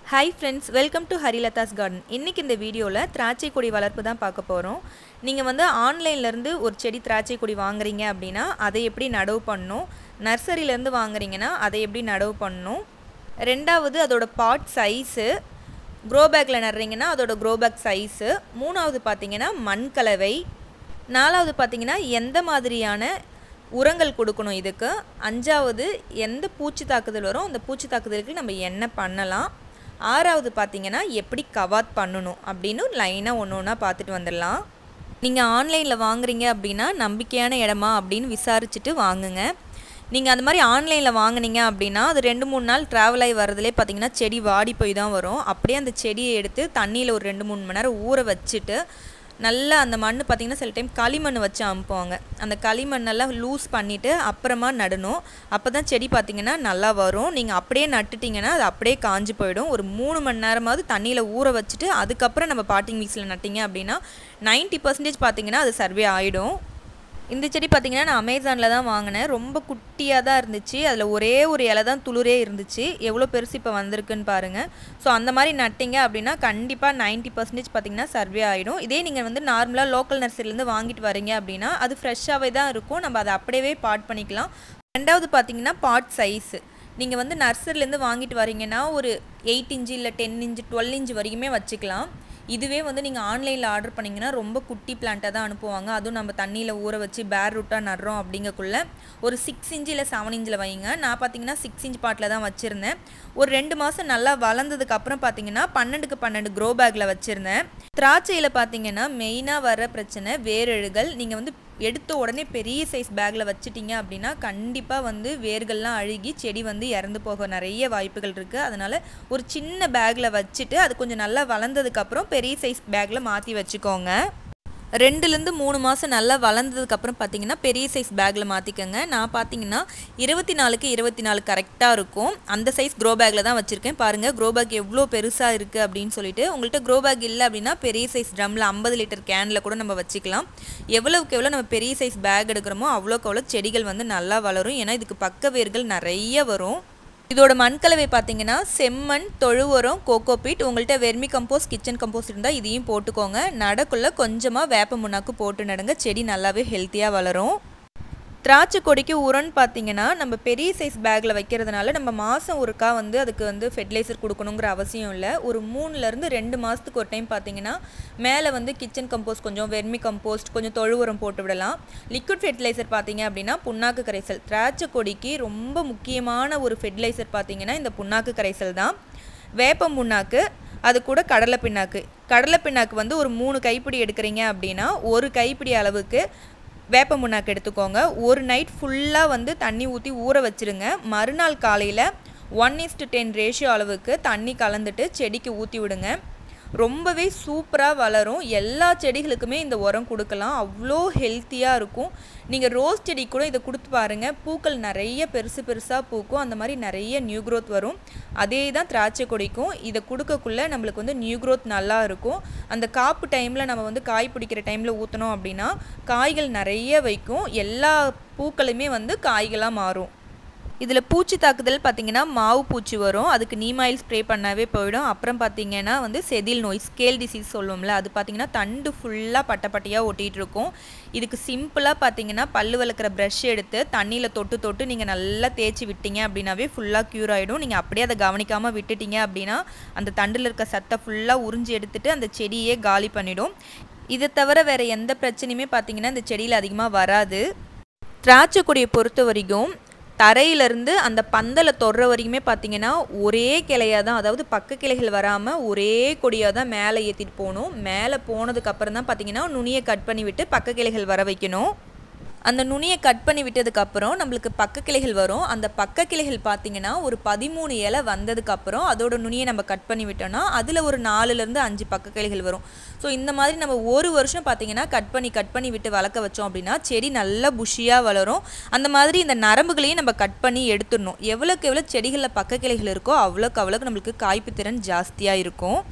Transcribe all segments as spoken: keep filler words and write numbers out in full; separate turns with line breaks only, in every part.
Hi friends, welcome to Harilata's Garden. இன்னைக்கு இந்த வீடியோல திராட்சை கொடி வளர்ப்பு தான் பார்க்க போறோம். நீங்க வந்து ஆன்லைன்ல இருந்து ஒரு செடி திராட்சை கொடி வாங்குறீங்க அப்படினா அதை எப்படி நடவு பண்ணனும்? நர்சரியில இருந்து வாங்குறீங்கனா அதை எப்படி நடவு பண்ணனும்? இரண்டாவது அதோட பாட் சைஸ், grow bagல நடுறீங்கனா அதோட grow bag சைஸ், மூணாவது பாத்தீங்கன்னா மண் கலவை, நாலாவது பாத்தீங்கன்னா எந்த மாதிரியான உரங்கள் கொடுக்கணும் இதுக்கு, அஞ்சாவது எந்த பூச்சி தாக்குதல் வரும் அந்த பூச்சி தாக்குதலுக்கு நம்ம என்ன பண்ணலாம், ஆறாவது பாத்தீங்கன்னா எப்படி கவாத் பண்ணனும் அப்படினு லைனா ஒவ்வொண்ணா பார்த்துட்டு வந்துடலாம். நீங்க ஆன்லைன்ல வாங்குறீங்க அப்படினா நம்பிக்கையான இடமா அப்படினு விசாரிச்சிட்டு வாங்குங்க. நீங்க அந்த மாதிரி ஆன்லைன்ல வாங்குனீங்க அப்படினா அது ரெண்டு மூணு நாள் டிராவல் ஆயி வரதுலயே பாத்தீங்கன்னா செடி வாடி போய் தான் வரும். அப்படியே அந்த செடியை எடுத்து தண்ணியில ஒரு ரெண்டு மூணு மணி நேரம் ஊற வச்சிட்டு நல்லா அந்த மண்ணு பாத்தீங்கன்னா சில டைம் களிமண் வச்சு அமுப்புவாங்க. அந்த களிமண் எல்லாம் லூஸ் பண்ணிட்டு அப்புறமா நடணும். அப்பதான் செடி பாத்தீங்கன்னா நல்லா வரும். நீங்க அப்படியே நட்டுட்டீங்கன்னா அது அப்படியே காஞ்சு போய்டும். ஒரு மூணு மணி நேரமாவது தண்ணியில ஊற வச்சிட்டு அதுக்கு அப்புறம் நம்ம பாட்டிங் மிக்ஸ்ல நட்டீங்க அப்படினா தொண்ணூறு சதவீதம் பாத்தீங்கன்னா அது சர்வே ஆயிடும். இந்த செடி பாத்தீங்கன்னா நான் அமேசான்ல தான் வாங்குனேன். ரொம்ப குட்டியா தான் இருந்துச்சு. அதுல ஒரே ஒரு இலை தான் துளுரே இருந்துச்சு. எவ்வளவு பெருசு இப்ப வந்திருக்குன்னு பாருங்க. சோ அந்த மாதிரி நட்டிங்க அப்படினா கண்டிப்பா தொண்ணூறு சதவீதம் பாத்தீங்கன்னா சர்வே ஆயிடும். இதே நீங்க வந்து நார்மலா லோக்கல் நர்சரியில இருந்து வாங்கிட்டு வரீங்க அப்படினா அது ஃப்ரெஷ்ஷாவே தான் இருக்கும். நம்ம அதை அப்படியே பாட் பண்ணிக்கலாம். இரண்டாவது பாத்தீங்கன்னா பாட் சைஸ். நீங்க வந்து நர்சரியில இருந்து வாங்கிட்டு வரீங்கனா ஒரு எட்டு இன்ச் இல்ல பத்து இன்ச் பன்னிரண்டு இன்ச் வரைக்குமே வச்சுக்கலாம். இதுவே வந்து நீங்க ஆன்லைன்ல ஆர்டர் பண்ணீங்கனா ரொம்ப குட்டி பிளான்ட்டா தான் அனுப்புவாங்க. அதுவும் நம்ம தண்ணியில ஊற வச்சு பேர் ரூட்டா நடுறோம் அப்படிங்கக்குள்ள ஒரு ஆறு இன்ச் இல்ல ஏழு இன்ச்ல வைங்க. நான் பாத்தீங்கன்னா ஆறு இன்ச் பாட்ல தான் வச்சிருந்தேன். ஒரு ரெண்டு மாசம் நல்லா வளர்ந்ததுக்கு அப்புறம் பாத்தீங்கன்னா பன்னிரண்டுக்கு பன்னிரண்டு grow bagல வச்சிருந்தேன். திராட்சையில பாத்தீங்கன்னா மெயினா வர பிரச்சனை வேரழுகல். நீங்க வந்து எடுத்த உடனே பெரிய சைஸ் பேக்ல வச்சிட்டீங்க அப்படினா கண்டிப்பா வந்து வேர்கள்லாம் அழுகி செடி வந்து இறந்து போக நிறைய வாய்ப்புகள் இருக்கு. அதனால ஒரு சின்ன பேக்ல வச்சிட்டு அது கொஞ்சம் நல்லா வளர்ந்ததுக்கு அப்புறம் பெரிய சைஸ் பேக்ல மாத்தி வச்சுக்கோங்க. ரெண்டுல இருந்து மூணு மாசம் நல்லா வளர்ந்ததுக்கு அப்புறம் பாத்தீங்கன்னா பெரிய சைஸ் பேக்ல மாத்திக்கங்க. நான் பாத்தீங்கன்னா இருபத்தி நாலுக்கு இருபத்தி நாலு கரெக்ட்டா இருக்கும். அந்த சைஸ் grow bagல தான் வச்சிருக்கேன். பாருங்க grow bag எவ்வளவு பெருசா இருக்கு அப்படினு சொல்லிட்டு. உங்கள்ட்ட grow bag இல்ல அப்படினா பெரிய சைஸ் ட்ரம்ல ஐம்பது லிட்டர் கேன்ல கூட நம்ம வச்சுக்கலாம். எவ்வளவுக்கு எவ்வளவு நம்ம பெரிய சைஸ் பேக் எடுக்கறோமோ அவ்வளவுக்கு அவ்வளவு செடிகள் வந்து நல்லா வளரும். ஏனா இதுக்கு பக்க வேர்கள் நிறைய வரும். இதோட மண் கலவை பாத்தீங்கன்னா செம்மண், தொழு உரம், கோகோபீட், உங்கள்ட்ட வெர்மி கம்போஸ்ட், கிச்சன் கம்போஸ்ட் இருந்தா இதையும் போட்டுக்கோங்க. நடக்குள்ள கொஞ்சமா வேப்ப முன்னாக்கு போட்டு நடுங்க. செடி நல்லாவே ஹெல்த்தியா வளரும். திராட்சை கொடிக்கு உரம்னு பாத்தீங்கன்னா நம்ம பெரிய சைஸ் பேக்ல வைக்கிறதுனால நம்ம மாசம் ஒருக்கா வந்து அதுக்கு வந்து ஃபெர்டிலைசர் கொடுக்கணும்ங்கற அவசியம் இல்ல. ஒரு மூணுல இருந்து ரெண்டு மாசத்துக்கு ஒரு டைம் பாத்தீங்கன்னா மேலே வந்து கிச்சன் கம்போஸ்ட் கொஞ்சம், வெர்மி கம்போஸ்ட் கொஞ்சம், தொழு உரம் போட்டு விடலாம். லிக்விட் ஃபெர்டிலைசர் பாத்தீங்க அப்படினா புண்ணாக்கு கரைசல். திராட்சை கொடிக்கு ரொம்ப முக்கியமான ஒரு ஃபெர்டிலைசர் பாத்தீங்கன்னா இந்த புண்ணாக்கு கரைசல் தான். வேப்ப முன்னாக்கு, அது கூட கடலை பிண்ணாக்கு. கடலை பிண்ணாக்கு வந்து ஒரு மூணு கைப்பிடி எடுக்கறீங்க அப்படினா ஒரு கைப்பிடி அளவுக்கு வேப்ப முன்னாக்கு எடுத்துக்கோங்க. ஒரு நைட் ஃபுல்லா வந்து தண்ணி ஊத்தி ஊற வச்சிருங்க. மறுநாள் காலையில one is to ten ratio அளவுக்கு தண்ணி கலந்துட்டு செடிக்கு ஊத்தி விடுங்க. ரொம்பவே சூப்பரா வளரும். எல்லா செடிகளுக்குமே இந்த உரம் கொடுக்கலாம். அவ்ளோ ஹெல்த்தியா இருக்கும். நீங்க ரோஸ் செடி கூட இத கொடுத்து பாருங்க. பூக்கள் நிறைய பெருசு பெருசா பூக்கும். அந்த மாதிரி நிறைய நியூ growth வரும். அதே தான் திராட்சை கொடிக்கும். இத கொடுக்கக்குள்ள நமக்கு வந்து நியூ growth நல்லா இருக்கும். அந்த காப்பு டைம்ல நம்ம வந்து காய் பிடிக்கிற டைம்ல ஊத்தணும் அப்படினா காய்கள் நிறைய வைக்கும். எல்லா பூக்களுமே வந்து காய்களா மாறும். இதுல பூச்சி தாக்குதல் பாத்தீங்கன்னா மாவு பூச்சி வரும். அதுக்கு நீம் ஆயில் ஸ்ப்ரே பண்ணாவே போய்டும். அப்புறம் பாத்தீங்கன்னா வந்து செதில் நோய், ஸ்கேல் டிசீஸ் சொல்லுவோம்ல, அது பாத்தீங்கன்னா தண்டு ஃபுல்லா பட்டப்பட்டியா ஒட்டிட்டு இருக்கும். இதுக்கு சிம்பிளா பாத்தீங்கன்னா பல்லு விளக்குற பிரஷ் எடுத்து தண்ணியில தொட்டு தொட்டு நீங்க நல்லா தேய்ச்சி விட்டீங்க அப்படினாவே ஃபுல்லா கியூர் ஆயிடும். நீங்க அப்படியே அதை கவனிக்காம விட்டுட்டீங்க அப்படினா அந்த தண்டுல இருக்க சத்தை ஃபுல்லா உறிஞ்சி எடுத்துட்டு அந்த செடியே காலி பண்ணிடும். இதை தவிர வேற எந்த பிரச்சனையுமே பாத்தீங்கன்னா இந்த செடியில அதிகமா வராது. திராட்சை கொடியை பொறுத்த வரைக்கும் தரையிலிருந்து அந்த பந்தல தொடுற வரைக்குமே பாத்தீங்கன்னா ஒரே கிளையா தான், அதாவது பக்க கிளைகள் வராம ஒரே கொடியா தான் மேலே ஏத்திட்டு போகணும். மேலே போனதுக்கு அப்புறம் தான் பாத்தீங்கன்னா நுனியை கட் பண்ணி விட்டு பக்க கிளைகள் வர வைக்கணும். அந்த நுனியை கட் பண்ணி விட்டதுக்கு அப்புறம் நமக்கு பக்க கிளைகள் வரும். அந்த பக்க கிளைகள் பாத்தீங்கன்னா ஒரு பதிமூணு இலை வந்ததுக்கு அப்புறம் அதோட நுனியை நம்ம கட் பண்ணி விட்டோம்னா அதுல ஒரு நாலுல இருந்து அஞ்சு பக்க கிளைகள் வரும். சோ இந்த மாதிரி நம்ம ஒரு வருஷம் பாத்தீங்கன்னா கட் பண்ணி கட் பண்ணி விட்டு வளர்க்க வச்சோம் அப்படினா செடி நல்லா புஷியா வளரும். அந்த மாதிரி இந்த நரம்புகளையும் நம்ம கட் பண்ணி எடுத்துறணும். எவ்வளவுக்கு எவ்வளவு செடிகள்ல பக்க கிளைகள் இருக்கோ அவ்வளவுக்கு அவ்வளவுக்கு நமக்கு காய்ப்பு திறன் ஜாஸ்தியா இருக்கும்.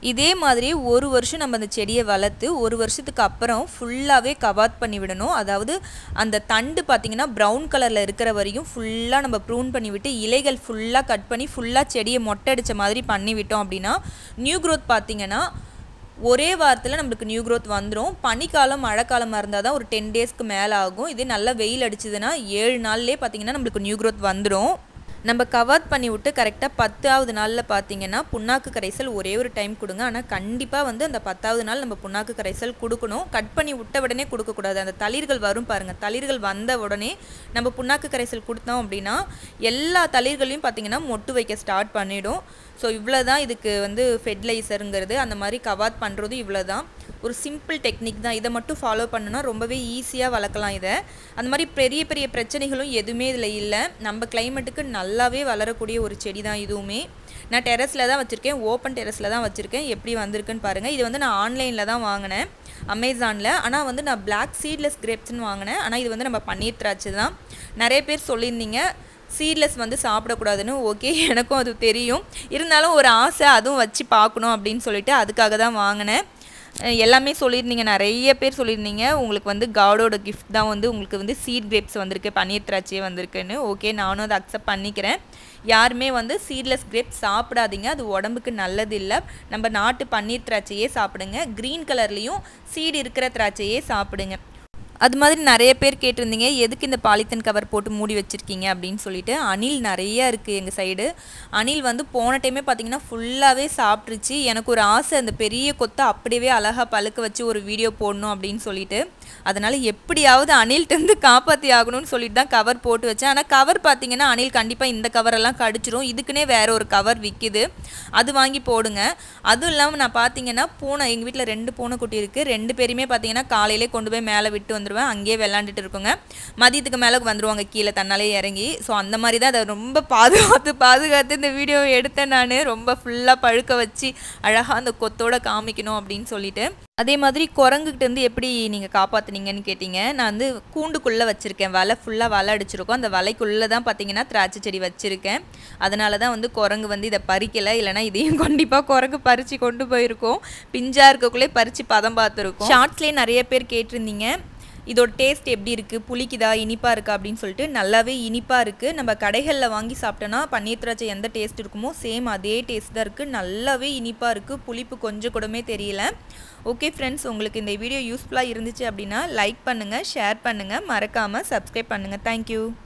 இதே மாதிரி ஒரு வருஷம் நம்ம அந்த செடியை வளர்த்து ஒரு வருஷத்துக்கு அப்புறம் ஃபுல்லாகவே கவாத் பண்ணி விடணும். அதாவது அந்த தண்டு பார்த்திங்கன்னா ப்ரௌன் கலரில் இருக்கிற வரையும் ஃபுல்லாக நம்ம ப்ரூன் பண்ணி விட்டு இலைகள் ஃபுல்லாக கட் பண்ணி ஃபுல்லாக செடியை மொட்டை அடித்த மாதிரி பண்ணி விட்டோம் அப்படின்னா நியூ க்ரோத் பார்த்திங்கன்னா ஒரே வாரத்தில் நம்மளுக்கு நியூ க்ரோத் வந்துடும். பனிக்காலம் மழைக்காலமாக இருந்தால் தான் ஒரு டென் டேஸ்க்கு மேலே ஆகும். இதே நல்லா வெயில் அடிச்சதுன்னா ஏழு நாள்லேயே பார்த்திங்கன்னா நம்மளுக்கு நியூ க்ரோத் வந்துடும். நம்ம கவர் பண்ணி விட்டு கரெக்டாக பத்தாவது நாளில் பார்த்தீங்கன்னா புண்ணாக்கு கரைசல் ஒரே ஒரு டைம் கொடுங்க. ஆனால் கண்டிப்பாக வந்து அந்த பத்தாவது நாள் நம்ம புண்ணாக்கு கரைசல் கொடுக்கணும். கட் பண்ணி விட்ட உடனே கொடுக்கக்கூடாது. அந்த தளிர்கள் வரும் பாருங்கள், தளிர்கள் வந்த உடனே நம்ம புண்ணாக்கு கரைசல் கொடுத்தோம் அப்படின்னா எல்லா தளிர்களையும் பார்த்திங்கன்னா மொட்டு வைக்க ஸ்டார்ட் பண்ணிவிடும். ஸோ இவ்வளோ தான் இதுக்கு வந்து ஃபெர்டிலைசருங்கிறது. அந்த மாதிரி கவாத் பண்ணுறதும் இவ்வளோ தான். ஒரு சிம்பிள் டெக்னிக் தான். இதை மட்டும் ஃபாலோ பண்ணுன்னா ரொம்பவே ஈஸியாக வளர்க்கலாம் இதை. அந்த மாதிரி பெரிய பெரிய பிரச்சனைகளும் எதுவுமே இதில் இல்லை. நம்ம கிளைமேட்டுக்கு நல்லாவே வளரக்கூடிய ஒரு செடி தான் இதுவுமே. நான் டெரஸில் தான் வச்சுருக்கேன், ஓப்பன் டெரஸில் தான் வச்சுருக்கேன். எப்படி வந்திருக்குன்னு பாருங்கள். இது வந்து நான் ஆன்லைனில் தான் வாங்கினேன், அமேசானில். ஆனால் வந்து நான் பிளாக் சீட்லெஸ் கிரேப்ஸ்ன்னு வாங்கினேன். ஆனால் இது வந்து நம்ம பன்னீர் திராட்சை தான். நிறைய பேர் சொல்லியிருந்தீங்க சீட்லெஸ் வந்து சாப்பிடக்கூடாதுன்னு. ஓகே, எனக்கும் அது தெரியும். இருந்தாலும் ஒரு ஆசை, அதுவும் வச்சு பார்க்கணும் அப்படின்னு சொல்லிட்டு அதுக்காக தான் வாங்கினேன். எல்லாமே சொல்லியிருந்தீங்க, நிறைய பேர் சொல்லியிருந்தீங்க உங்களுக்கு வந்து காடோட கிஃப்ட் தான் வந்து உங்களுக்கு வந்து சீட் கிரேப்ஸ் வந்திருக்கு, பன்னீர் திராட்சையே வந்திருக்குன்னு. ஓகே, நானும் அதை அக்செப்ட் பண்ணிக்கிறேன். யாருமே வந்து சீட்லெஸ் கிரேப்ஸ் சாப்பிடாதீங்க, அது உடம்புக்கு நல்லது இல்லை. நம்ம நாட்டு பன்னீர் திராட்சையே சாப்பிடுங்க. க்ரீன் கலர்லேயும் சீடு இருக்கிற திராட்சையே சாப்பிடுங்க. அது மாதிரி நிறைய பேர் கேட்டிருந்தீங்க எதுக்கு இந்த பாலித்தீன் கவர் போட்டு மூடி வச்சுருக்கீங்க அப்படின்னு சொல்லிட்டு. அணில் நிறையா இருக்குது எங்கள் சைடு. அணில் வந்து போன டைமே பார்த்திங்கன்னா ஃபுல்லாகவே சாப்பிட்ருச்சு. எனக்கு ஒரு ஆசை, அந்த பெரிய கொத்தை அப்படியே அழகாக பழுக்க வச்சு ஒரு வீடியோ போடணும் அப்படின்னு சொல்லிட்டு. அதனால் எப்படியாவது அணில்கிட்டருந்து காப்பாற்றி ஆகணும்னு சொல்லிட்டு தான் கவர் போட்டு வச்சேன். ஆனால் கவர் பார்த்திங்கன்னா அணில் கண்டிப்பாக இந்த கவரெல்லாம் கடிச்சிரும். இதுக்குன்னே வேறு ஒரு கவர் விற்கிது, அது வாங்கி போடுங்க. அதுவும் இல்லாமல் நான் பார்த்திங்கன்னா பூனை, எங்கள் வீட்டில் ரெண்டு பூனைக்குட்டி இருக்குது. ரெண்டு பேருமே பார்த்திங்கன்னா காலையிலே கொண்டு போய் மேலே விட்டு வந்துடுவேன். அங்கேயே விளாண்டுட்டு இருக்குங்க. மதியத்துக்கு மேலே வந்துடுவாங்க கீழே தன்னாலே இறங்கி. ஸோ அந்த மாதிரி தான் அதை ரொம்ப பாதுகாத்து பாதுகாத்து இந்த வீடியோவை எடுத்தேன் நான். ரொம்ப ஃபுல்லாக பழுக்க வச்சு அழகாக அந்த கொத்தோட காமிக்கணும் அப்படின்னு சொல்லிட்டு. அதே மாதிரி குரங்குகிட்டேருந்து எப்படி நீங்கள் காப்பாற்றுனீங்கன்னு கேட்டிங்க. நான் வந்து கூண்டுக்குள்ளே வச்சுருக்கேன். வலை ஃபுல்லாக வலை அடிச்சிருக்கோம். அந்த வலைக்குள்ளே தான் பார்த்தீங்கன்னா திராட்சை செடி வச்சுருக்கேன். அதனால தான் வந்து குரங்கு வந்து இதை பறிக்கலை. இல்லைனா இதையும் கண்டிப்பாக குரங்கு பறித்து கொண்டு போயிருக்கோம். பிஞ்சாக இருக்கக்குள்ளே பறித்து பதம் பார்த்துருக்கோம். ஷார்ட்ஸ்லேயே நிறைய பேர் கேட்டிருந்தீங்க இதோட டேஸ்ட் எப்படி இருக்குது, புளிக்குதா, இனிப்பாக இருக்கா அப்படின்னு சொல்லிட்டு. நல்லாவே இனிப்பாக இருக்குது. நம்ம கடைகளில் வாங்கி சாப்பிட்டோன்னா பன்னீர் திராட்சை எந்த டேஸ்ட் இருக்குமோ சேம் அதே டேஸ்ட் தான் இருக்குது. நல்லாவே இனிப்பாக இருக்குது. புளிப்பு கொஞ்சம் கூடமே தெரியல. ஓகே ஃப்ரெண்ட்ஸ், உங்களுக்கு இந்த வீடியோ யூஸ்ஃபுல்லாக இருந்துச்சு அப்படின்னா லைக் பண்ணுங்கள், ஷேர் பண்ணுங்கள், மறக்காமல் சப்ஸ்கிரைப் பண்ணுங்கள். தேங்க்யூ.